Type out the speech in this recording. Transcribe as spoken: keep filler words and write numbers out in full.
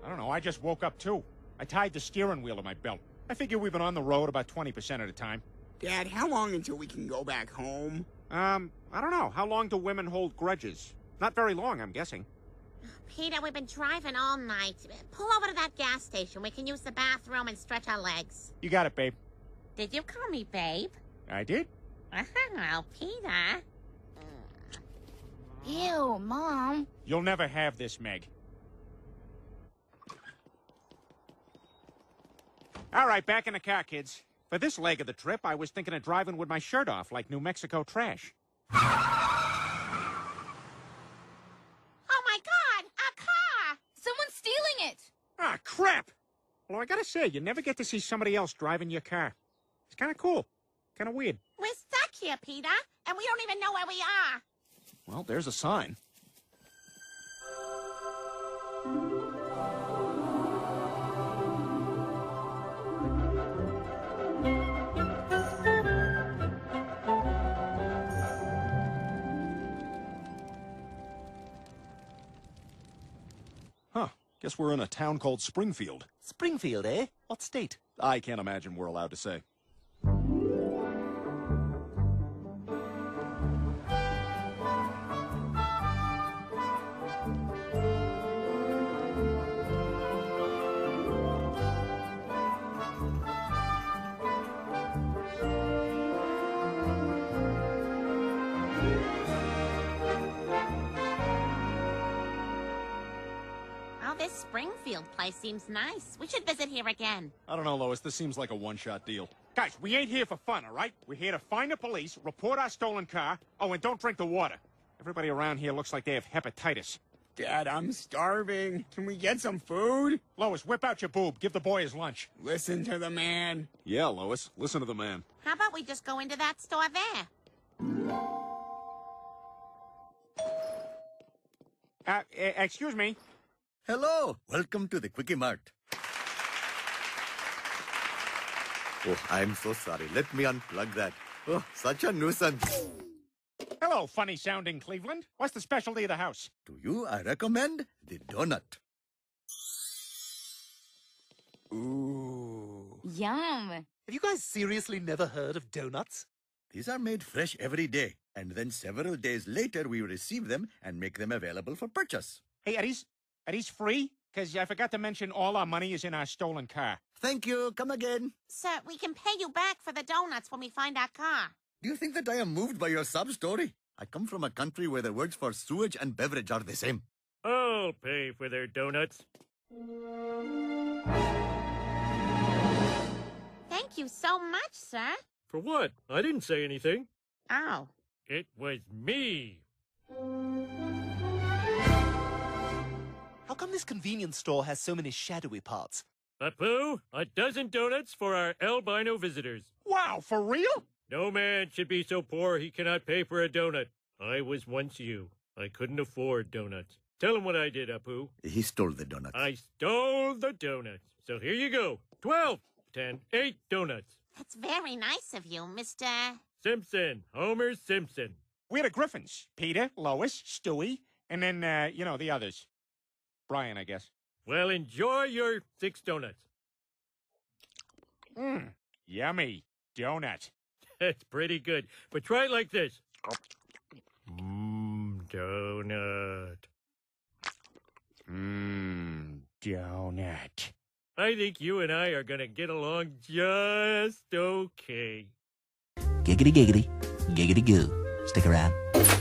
I don't know, I just woke up too. I tied the steering wheel to my belt. I figure we've been on the road about twenty percent of the time. Dad, how long until we can go back home? Um, I don't know. How long do women hold grudges? Not very long, I'm guessing. Peter, we've been driving all night. Pull over to that gas station. We can use the bathroom and stretch our legs. You got it, babe. Did you call me babe? I did. Oh, Peter. Ew, Mom. You'll never have this, Meg. All right, back in the car, kids. For this leg of the trip, I was thinking of driving with my shirt off like New Mexico trash. Oh, my God! A car! Someone's stealing it! Ah, crap! Well, I gotta say, you never get to see somebody else driving your car. It's kind of cool. Kind of weird. We're stuck here, Peter, and we don't even know where we are. Well, there's a sign. Huh. Guess we're in a town called Springfield. Springfield, eh? What state? I can't imagine we're allowed to say. This Springfield place seems nice. We should visit here again. I don't know, Lois. This seems like a one-shot deal. Guys, we ain't here for fun, all right? We're here to find the police, report our stolen car. Oh, and don't drink the water. Everybody around here looks like they have hepatitis. Dad, I'm starving. Can we get some food? Lois, whip out your boob. Give the boy his lunch. Listen to the man. Yeah, Lois. Listen to the man. How about we just go into that store there? Uh, e- excuse me. Hello, welcome to the Quickie Mart. Oh, I'm so sorry. Let me unplug that. Oh, such a nuisance. Hello, funny-sounding Cleveland. What's the specialty of the house? To you, I recommend the donut. Ooh. Yum. Have you guys seriously never heard of donuts? These are made fresh every day, and then several days later we receive them and make them available for purchase. Hey, are these, are these free? Because I forgot to mention all our money is in our stolen car. Thank you. Come again. Sir, we can pay you back for the donuts when we find our car. Do you think that I am moved by your sub-story? I come from a country where the words for sewage and beverage are the same. I'll pay for their donuts. Thank you so much, sir. For what? I didn't say anything. Oh. It was me. How come this convenience store has so many shadowy parts? Apu, a dozen donuts for our albino visitors. Wow, for real? No man should be so poor he cannot pay for a donut. I was once you. I couldn't afford donuts. Tell him what I did, Apu. He stole the donuts. I stole the donuts. So here you go. Twelve, ten, eight donuts. That's very nice of you, Mister Simpson. Homer Simpson. We're the Griffins. Peter, Lois, Stewie, and then, uh, you know, the others. Brian, I guess. Well, enjoy your six donuts. Mmm, yummy donut. That's pretty good. But try it like this. Mmm, donut. Mmm, donut. I think you and I are going to get along just okay. Giggity giggity, giggity goo. Stick around.